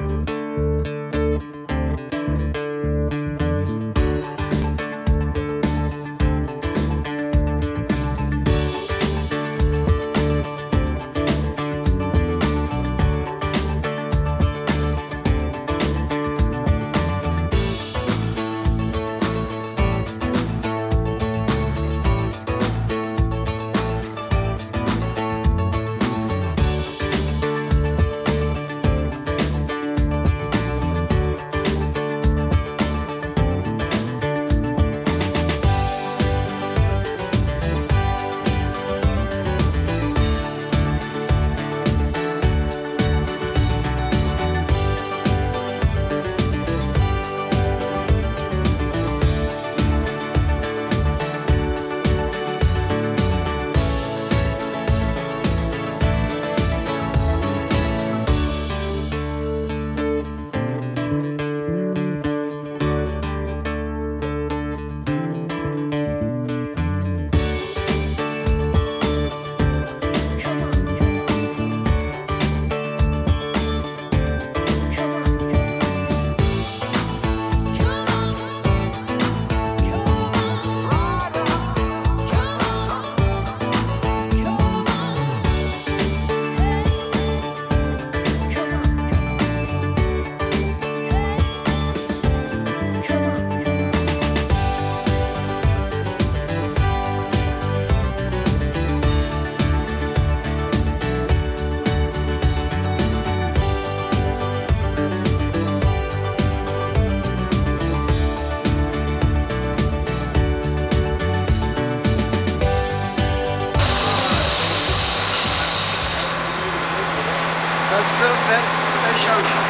Veel vet, twee shows.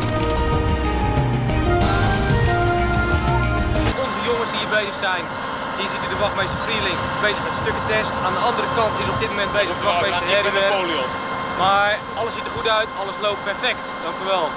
Zijn. Hier ziet u de wachtmeester Vrieling bezig met stukkentest. Aan de andere kant is op dit moment bezig de wachtmeester Herder. Maar alles ziet er goed uit, alles loopt perfect. Dank u wel.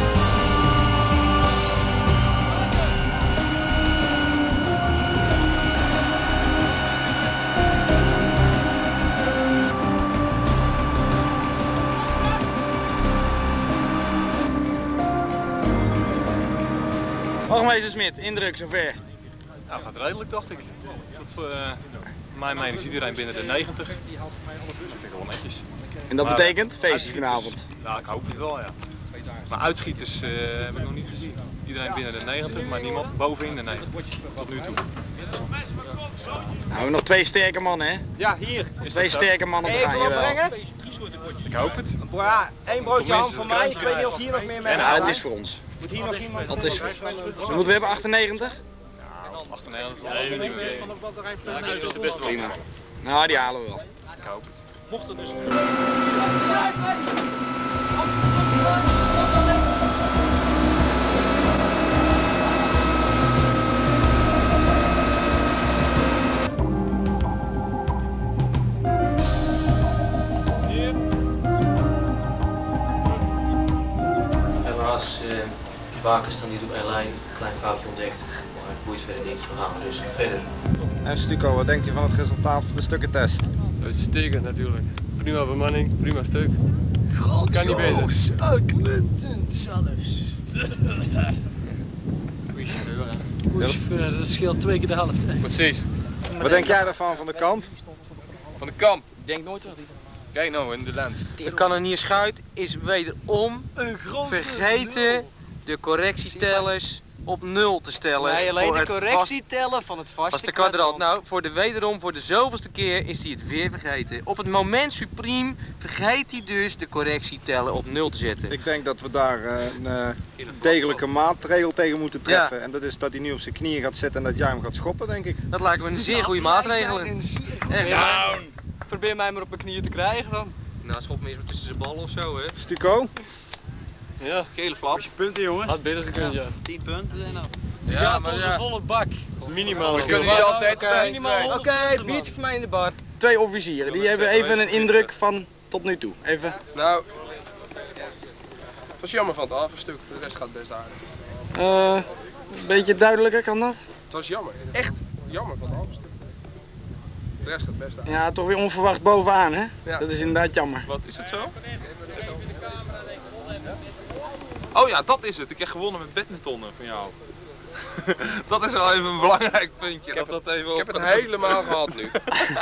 Wachtmeester Smit, indruk zover. Nou, gaat redelijk, dacht ik. Tot mijn mening ziet iedereen binnen de 90. Dat vind ik wel netjes. En dat betekent feestje vanavond? Ja, ik hoop het wel, ja. Maar uitschieters heb ik nog niet gezien. Iedereen binnen de 90, maar niemand bovenin de 90. Tot nu toe. Nou, we hebben nog 2 sterke mannen, hè? Ja, hier. Twee sterke mannen te gaan, jawel. Ik hoop het. Ja, 1 broodje ham voor mij. Ik weet niet of hier nog meer mensen Ja, zijn. dat is voor ons. Moet hier nog iemand? Dat is voor ons. We moeten hebben 98? Ja, 98 is wel niet meer. Dat is de beste Prima. Nou, die halen we wel. Ik hoop het. Mocht er dus... Helaas, bakers dan niet op één lijn, een klein foutje ontdekt, maar het boeit verder niet, we gaan dus verder. En Stuco, wat denkt u van het resultaat van de stukkentest? Uitstekend natuurlijk. Prima bemanning, prima stuk. Kan niet beter. Uitmuntend zelfs. Goeie chauffeur, hè? Dat scheelt 2 keer de helft. Hè? Precies. Wat denk jij ervan van de kamp? Van de kamp. Ik denk nooit wat. Kijk nou in de lens. De kanonier Schuit is wederom vergeten de correctietellers op 0 te stellen. Nee, alleen voor de het correctietellen van het vaste kwadrant. Nou, voor de zoveelste keer is hij het weer vergeten. Op het moment supreme vergeet hij dus de correctieteller op 0 te zetten. Ik denk dat we daar een degelijke maatregel tegen moeten treffen. Ja. En dat is dat hij nu op zijn knieën gaat zitten en dat jij hem gaat schoppen, denk ik. Dat lijkt me een zeer goede maatregel. Echt, Down! Probeer mij maar op mijn knieën te krijgen dan. nou, schop me eens maar tussen zijn ballen of zo, hè. Stuco? Ja, Gele flap. punten jongens. Had beter gekund, ja. 10 punten zijn dat. Ja, maar ja. Volle bak. Minimaal. We kunnen niet altijd de beste zijn. Oké, biertje voor mij in de bar. 2 officieren, die hebben even een indruk van tot nu toe. Even. Nou, het was jammer van het avondstuk, voor de rest gaat het best aardig. Een beetje duidelijker, kan dat? Het was jammer, echt jammer van het avondstuk. De rest gaat best aardig. Ja, toch weer onverwacht bovenaan, hè? Ja. Dat is inderdaad jammer. Wat is het zo? Oh ja, dat is het. Ik heb gewonnen met badmintonnen van jou. Dat is wel even een belangrijk puntje. Ik heb het helemaal gehad nu.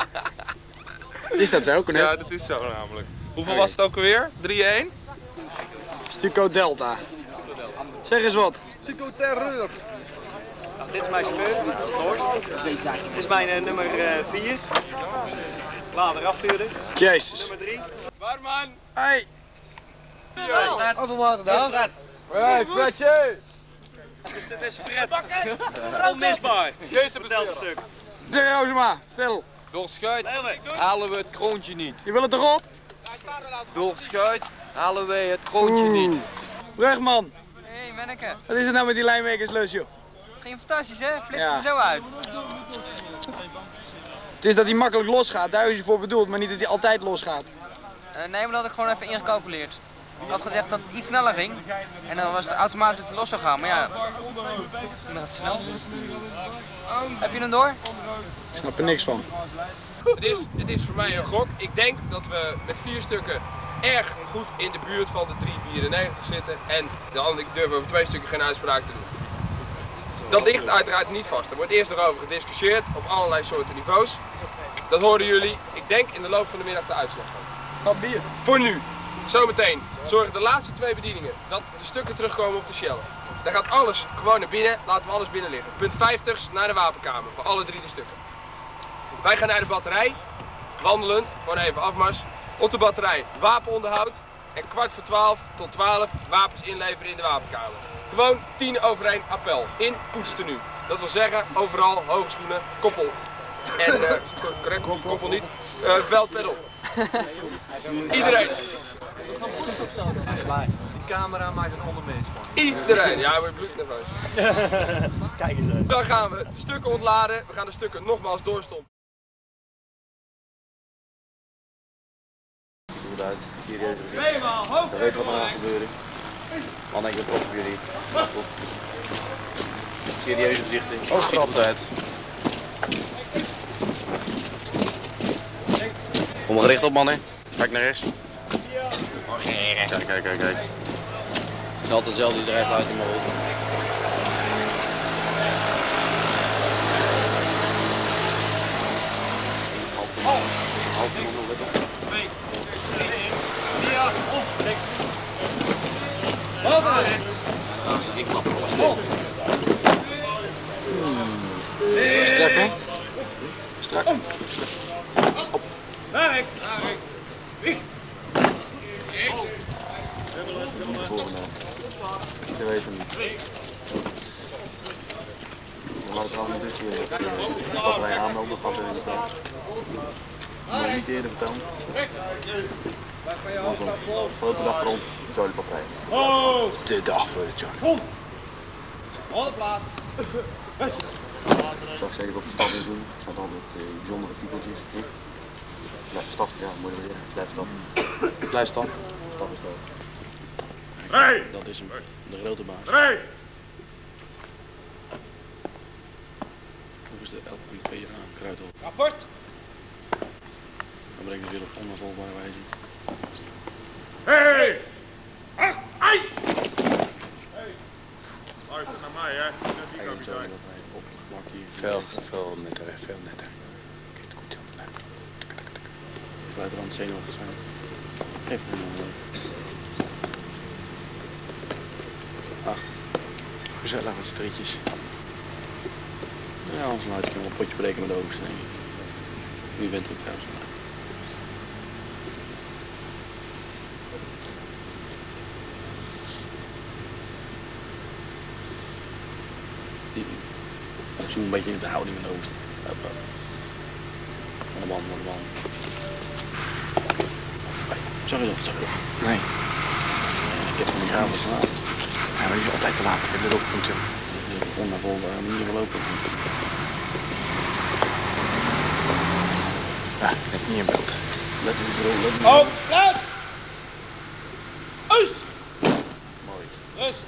Is dat zo, Cornel? Ja, dat is zo namelijk. Hoeveel was het ook alweer? 3-1? Stuco Delta. Zeg eens wat. Stuco Terreur. Nou, dit is mijn chauffeur, Horst. Dit is mijn nummer 4. Later afvuurder. Jezus. Nummer 3. Barman! Hey. Overwater daar. Hey, Fredje! Dus dit is Fred. Onmisbaar. Vertel een stuk. Zeg Rosema, vertel. Door Schuit halen we het kroontje niet. Je wil het erop? Door Schuit halen wij het kroontje niet. Brugman, Hey, Menneke. wat is het nou met die lijnwerkerslus, joh? Ging fantastisch, hè? Flitst Ja. er zo uit. Het is dat hij makkelijk losgaat, daar is hij voor bedoeld, maar niet dat hij altijd losgaat. Nee, maar dat had ik gewoon even ingecalculeerd. Ik had gezegd dat het iets sneller ging. En dan was het automatisch dat het los zou gaan. Maar ja, ik nog even snel. Heb je hem door? Ik snap er niks van. Het is voor mij een gok. Ik denk dat we met 4 stukken erg goed in de buurt van de 3,94 zitten. En ik durf over 2 stukken geen uitspraak te doen. Dat ligt uiteraard niet vast. Er wordt eerst erover gediscussieerd op allerlei soorten niveaus. Dat horen jullie, ik denk in de loop van de middag de uitslag van. Van bier. Voor nu. Zometeen zorgen de laatste 2 bedieningen dat de stukken terugkomen op de shelf. Daar gaat alles gewoon naar binnen, laten we alles binnen liggen. Punt 50 naar de wapenkamer voor alle 3 de stukken. Wij gaan naar de batterij, wandelend, gewoon even afmars. Op de batterij wapenonderhoud en 11:45 tot 12 wapens inleveren in de wapenkamer. Gewoon 10:1 appel, in poetstenu. Dat wil zeggen, overal hoge schoenen, koppel. En, correct, koppel niet, veldpeddel. Iedereen. camera maakt een ander mens van. Iedereen, ja, ik word bloednerveus. Kijk eens uit. Dan gaan we de stukken ontladen, we gaan de stukken nogmaals doorstompen. Goed uit, serieus. Je weet wat er gaat gebeuren. Man, ik ben trots op jullie. Serieuze gezichten. Oh, ziet er goed uit. Kom maar gericht op, mannen. Kijk naar rechts. Kijk. Het is altijd hetzelfde, de rest uit in mijn rol. Half nog let op. 2, 3, 4, op, links. Wat dan? Ja, dat is één klap, alles stil. Strak, hè? Strak. Op. Naar rechts. Wie? Je weet het niet. Maar het is allemaal dus hier. Als wij aanmelden, gaat er in de plaats. Moet je niet eerder vertellen. Grote dag voor ons, Charlie Partij. De dag voor de Charlie. Alle plaats. Zal ik zeker op de stap in doen. Er staat altijd bijzondere typeltjes. Blijf stap, ja, moet je weer. Blijf stap. Blijf stap. Stap is dood. Dat is hem, de grote baas. Hoe is de LPPA Kruidhof? Rapport. Dan brengen we weer op onafvolgbare wijze. Hey! Ai! Luister naar mij, hè. Die kapitein. Veel netter, veel netter. Kijk, het komt heel veel uit. Het blijft er aan het zenuwachtig zijn. Geef hem een... gezellig met z'n drietjes. Ja, anders laat ik hem een potje breken met de oogsten, denk ik. Wie bent het trouwens? Ik zoek een beetje in de houding met de oogsten. Van de man. Zag je dat? Nee. Ik heb van die graven geslagen. Ja, maar die is altijd te laat. Ik heb er ook punten. Ik heb onafvolgbare manier gelopen. Ja, net niet in beeld. Let op de rol. Oh, plaats! Rust! Mooi. Rust.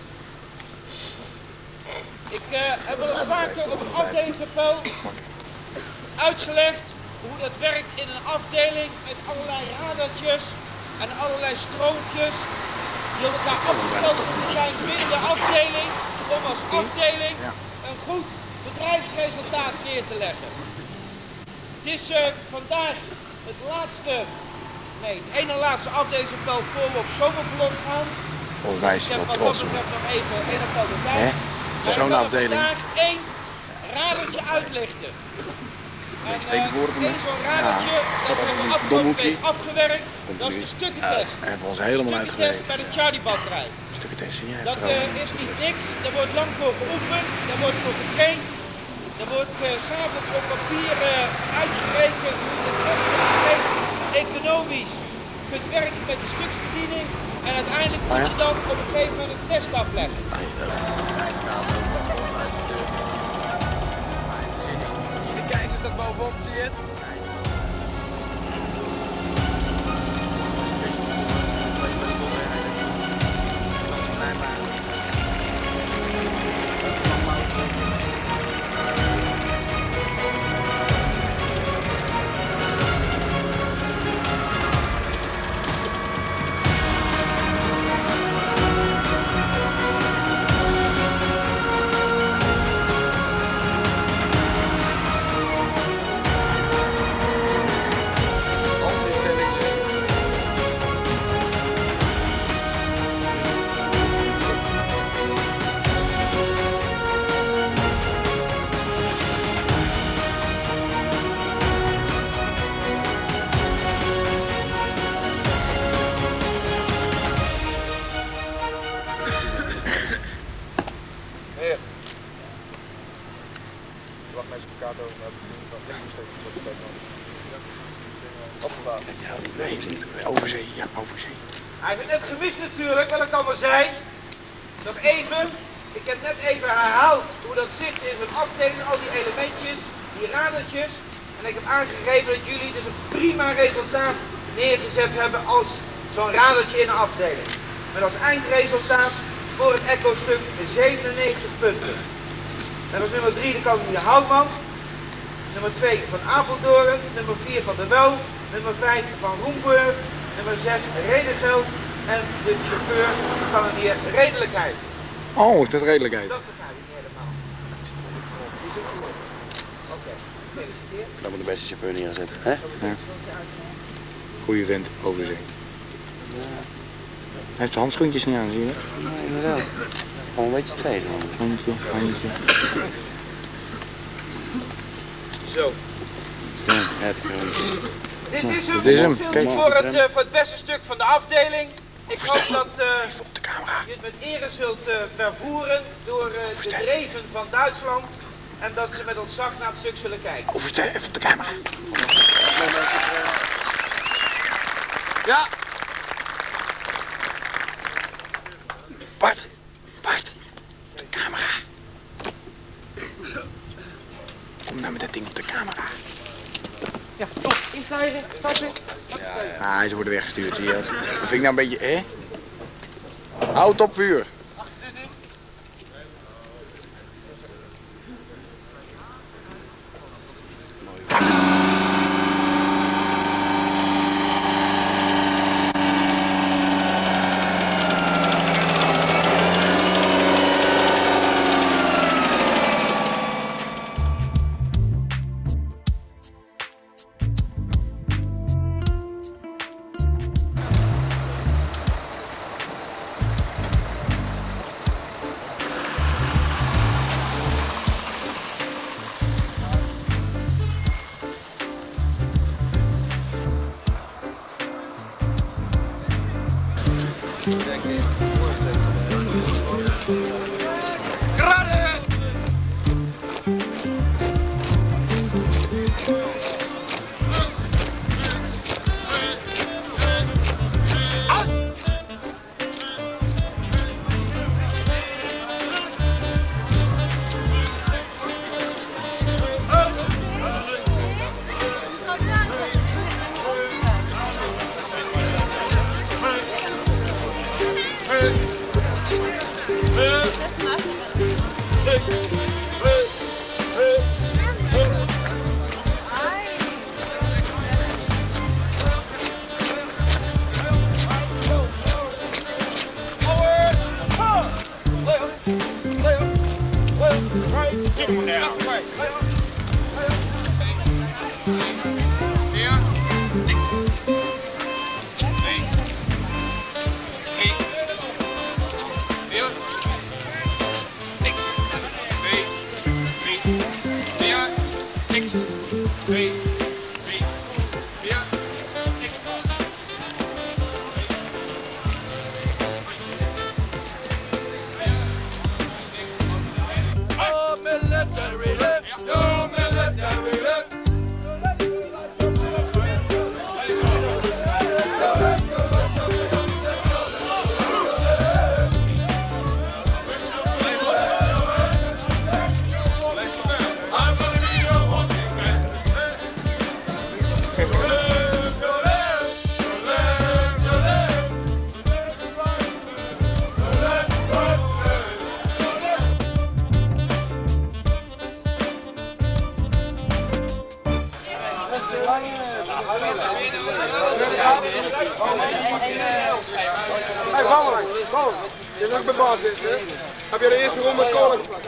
Ik heb wel eens vaker op een afdelingsbevel uitgelegd hoe dat werkt in een afdeling met allerlei radertjes en allerlei stroompjes die op elkaar afgesloten zijn binnen de afdeling om als afdeling een goed bedrijfsresultaat neer te leggen. Het is vandaag het ene laatste afdelingsbevel voor we op zomerverlof gaan. Volgens mij is hij wel trots, hoor. nog even een of ander bij. Zo'n afdeling. Vandaag één radertje uitlichten. Ik steek voor op hem. Zo'n radertje, dat hebben we afgelopen week afgewerkt. Dat is de stukkentest. We hebben ons helemaal uitgewerkt. Bij de Charlie-batterij. Stukkentest, ja. Dat is niet niks, daar wordt lang voor geoefend, daar wordt voor getraind. Er wordt 's avonds op papier uitgerekend hoe je het best economisch kunt werken met de stuksbediening. En uiteindelijk moet je dan op een gegeven moment een test afleggen. De keizer staat bovenop, zie je het? Overzee, ja, overzee. Hij heeft het net gemist natuurlijk, maar dat kan wel zijn. Nog even, ik heb net even herhaald hoe dat zit in zo'n afdeling, al die elementjes, die radertjes. En ik heb aangegeven dat jullie dus een prima resultaat neergezet hebben als zo'n radertje in een afdeling. Met als eindresultaat voor het echo-stuk 97 punten. En dat is nummer 3 de kanselier Houtman, nummer 2 van Apeldoorn, nummer 4 van de Wel, nummer 5 van Roemburg, nummer 6 Redengeld en de chauffeur van een heer Redelijkheid. Oh, dat is redelijkheid. Dat begrijp ik niet helemaal. Oké, gefeliciteerd. Dat moet de beste chauffeur neerzetten, hè? Ja. Goeie vent, over de zee. Hij heeft de handschoentjes niet aan, zie je dat? Nee, inderdaad. Gewoon een beetje tegen. Handje, handje. Zo. Ja, het Dit is hem. Dit is hem. Kijk. Voor het beste stuk van de afdeling. Ik hoop dat je het met ere zult vervoeren door de dreven van Duitsland. En dat ze met ontzag naar het stuk zullen kijken. Even op de camera. Ja. Bart, op de camera. Kom nou met dat ding op de camera. Ja, top. Instijgen, starten. Ah, ze worden weggestuurd, zie je. Dat vind ik nou een beetje, hè? Houd op vuur. Hey, Bouwer, je bent ook bij baas, hè? Heb je de eerste ronde met kolen gepakt?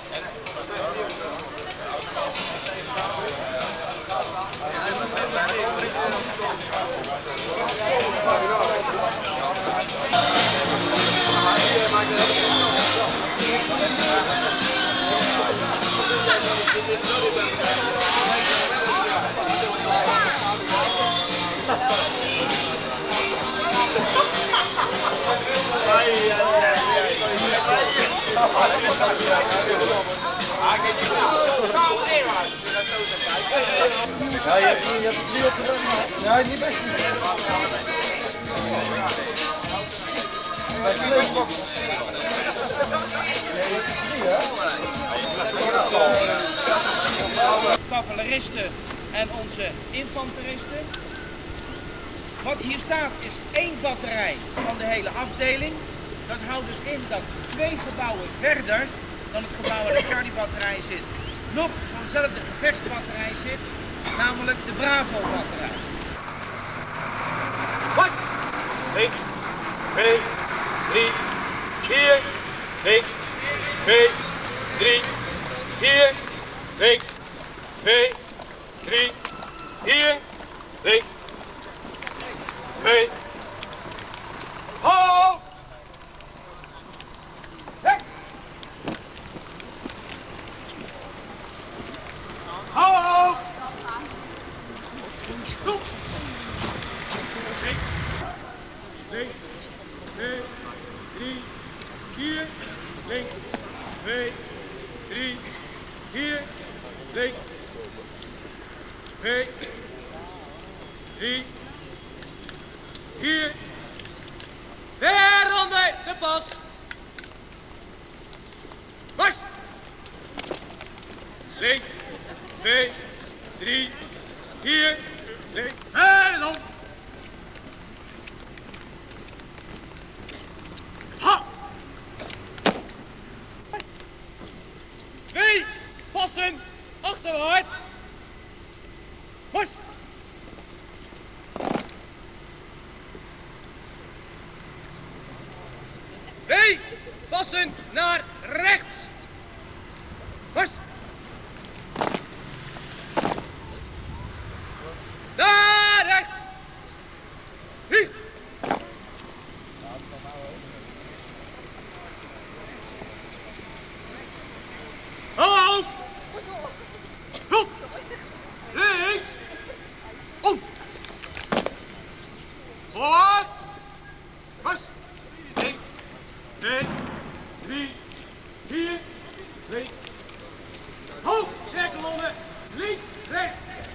Ja, je hebt het niet opgedaan. Ja, niet best. Cavaleristen en onze infanteristen. Wat hier staat is 1 batterij van de hele afdeling. Dat houdt dus in dat 2 gebouwen verder dan het gebouw waar de Charlie-batterij zit, nog zo'nzelfde gevechtsbatterij zit, namelijk de Bravo-batterij. Wat? Links, 2, 3, 4, links, 2, 3, 4, links, 2, 3, 4, links, 2, hoog! Hek! Hoog! Stop! Links, 2, 3, 4, links, 2, 3, 4, links, 2, 3, 4. Ronde, de pas. Mars. Links, 2, 3, 4, links, en dan. Ha! 2 passen, achterwaarts. Mars. 2 passen naar rechts. Mars. Naar rechts. Hier. Hallo. Goed. Links. Om. Voort. Mars. Links. 2, 3, 4, links. Hoog, trekkolommen, links, rechts.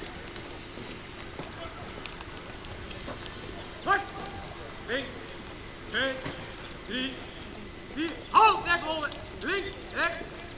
Hard, links, 2, 3, 4. Hoog, trekkolommen, links, rechts.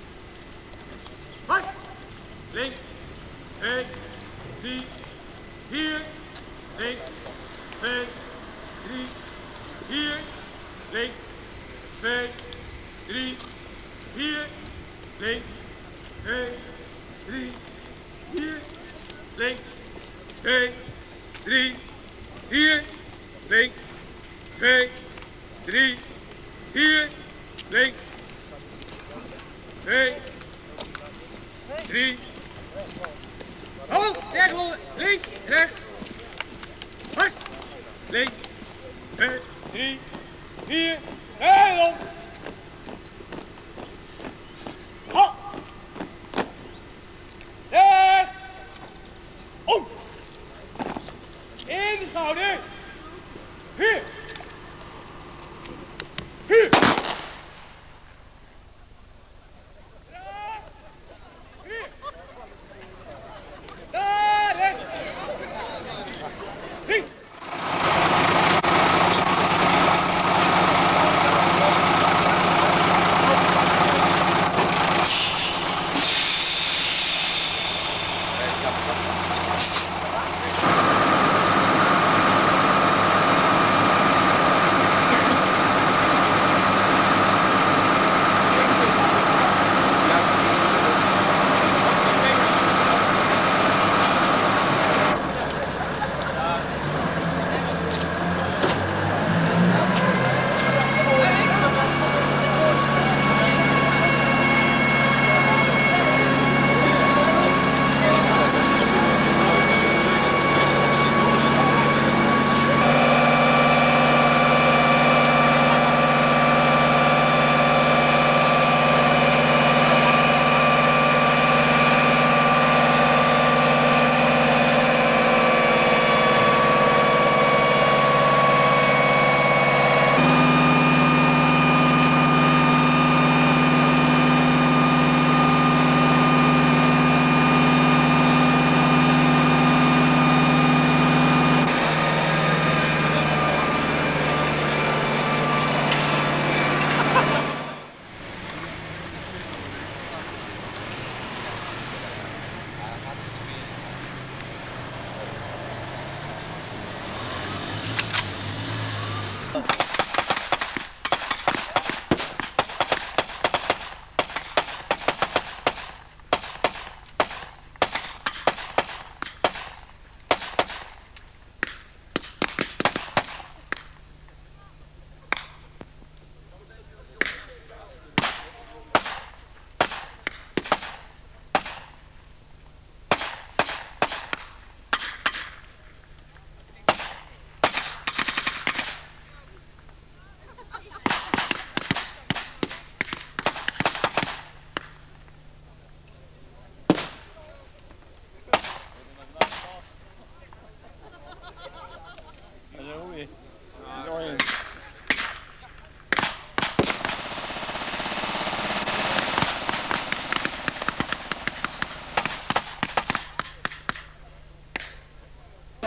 Hard, links, 2, 3, 4, links, 2, 3, 4, links. 2, 3, 4, links, 2, 3, 4, links, 2, 3, 4, links, 2, 3, 4, links, 2, 3, hoog, rechts, links, rechts, hard, links, 2, 3, 4, en dan. Hop. Rechts. Om. In de schouder. Hier. Hier. Hier. Daar rechts. Hier.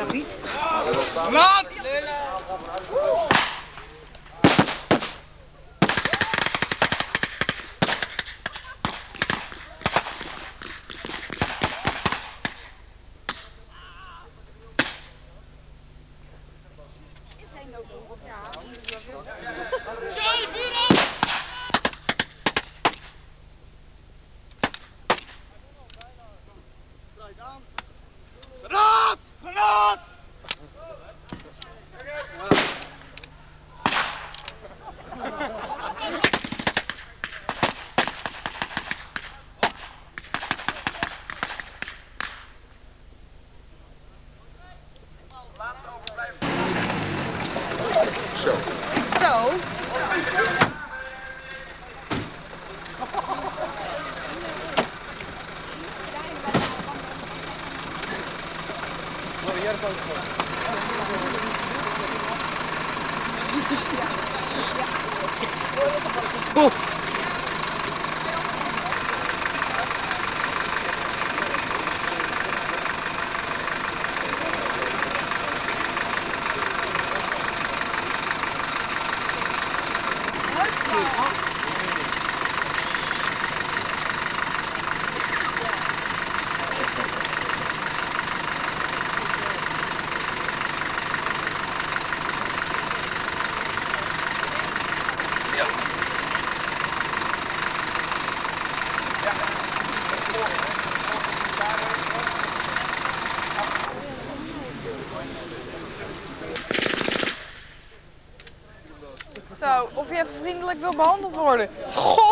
Piet. Laat! Granaat! Granaat! Zo. Oeh. Zo, of je even vriendelijk wil behandeld worden. Goh!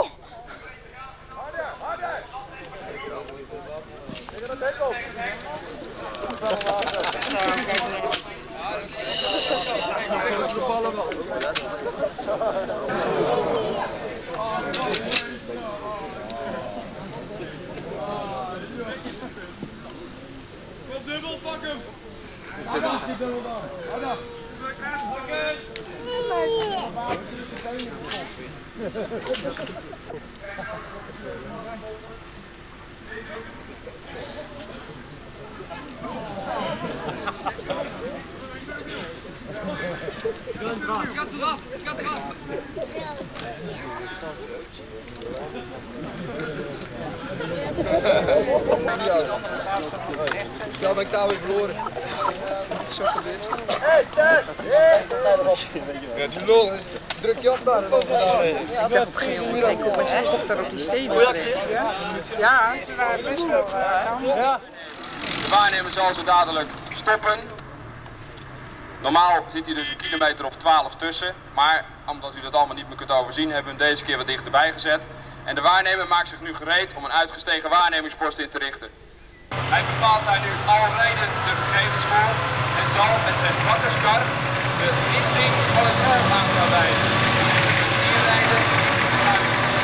Dubbel, pak hem! Ja, ben ik daar weer verloren. Wat is zo gebeurd? Ja, die lol, druk je op daar en dan vandaan. Ik dacht op een gegeven moment, ik op een helikopter op die stenen terecht. Ja, ze waren best wel Ja. De waarnemer zal zo dadelijk stoppen. Normaal zit hij dus 1 kilometer of 12 tussen, maar omdat u dat allemaal niet meer kunt overzien, hebben we hem deze keer wat dichterbij gezet. En de waarnemer maakt zich nu gereed om een uitgestegen waarnemingspost in te richten. Hij bepaalt daar nu alrede de gegevens voor en zal met zijn bakkerskar de richting van het doel aan gaan wijzen. Hier rijden uit.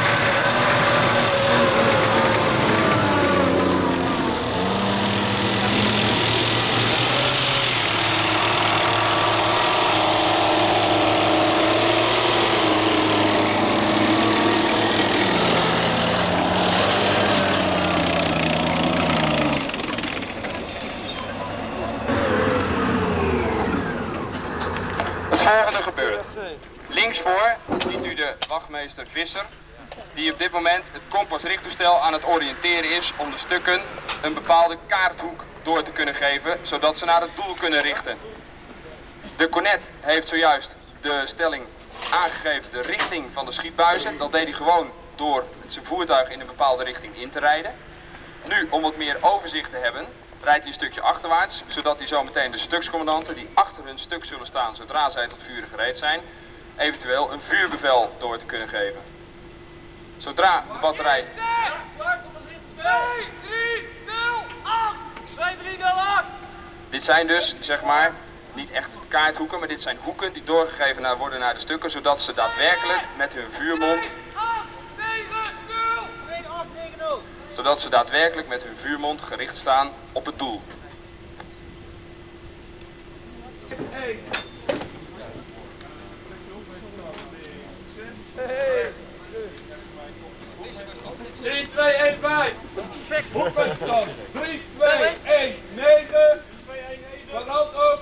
Het volgende gebeurt. Linksvoor ziet u de wachtmeester Visser, die op dit moment het kompasrichttoestel aan het oriënteren is om de stukken een bepaalde kaarthoek door te kunnen geven, zodat ze naar het doel kunnen richten. De cornet heeft zojuist de stelling aangegeven, de richting van de schietbuizen. Dat deed hij gewoon door zijn voertuig in een bepaalde richting in te rijden. Nu, om wat meer overzicht te hebben, rijdt hij een stukje achterwaarts, zodat hij zo meteen de stukscommandanten die achter hun stuk zullen staan zodra zij tot vuren gereed zijn, eventueel een vuurbevel door te kunnen geven. Zodra de batterij... 2308! Dit zijn dus, zeg maar, niet echt kaarthoeken, maar dit zijn hoeken die doorgegeven worden naar de stukken, zodat ze daadwerkelijk met hun vuurmond... Zodat ze daadwerkelijk met hun vuurmond gericht staan op het doel. Hey. 3, 2, 1, 5. Perfect. 3, 2, 1, 9. Verand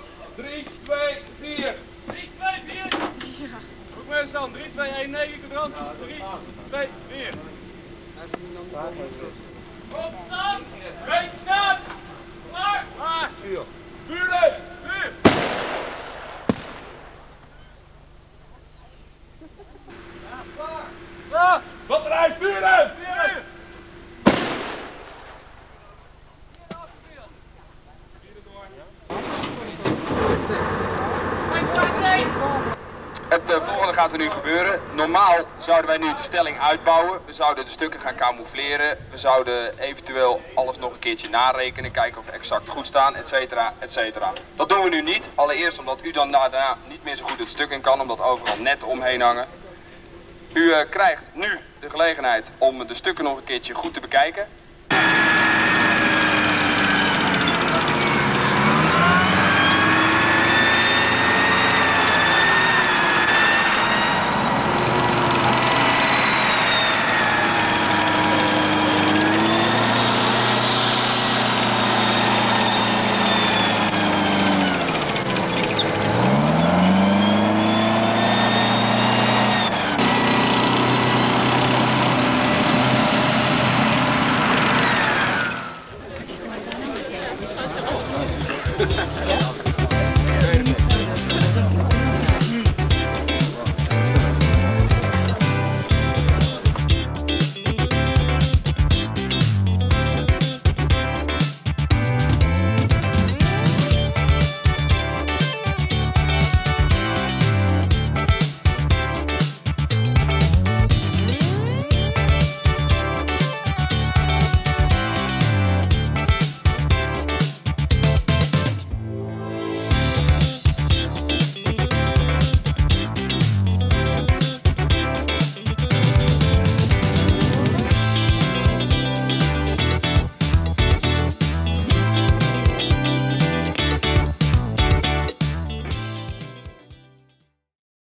Het volgende gaat er nu gebeuren. Normaal zouden wij nu de stelling uitbouwen. We zouden de stukken gaan camoufleren. We zouden eventueel alles nog een keertje narekenen. Kijken of we exact goed staan, etcetera, etcetera. Dat doen we nu niet. Allereerst omdat u dan daarna niet meer zo goed het stuk in kan. Omdat overal netten omheen hangen. U krijgt nu de gelegenheid om de stukken nog een keertje goed te bekijken. Ja.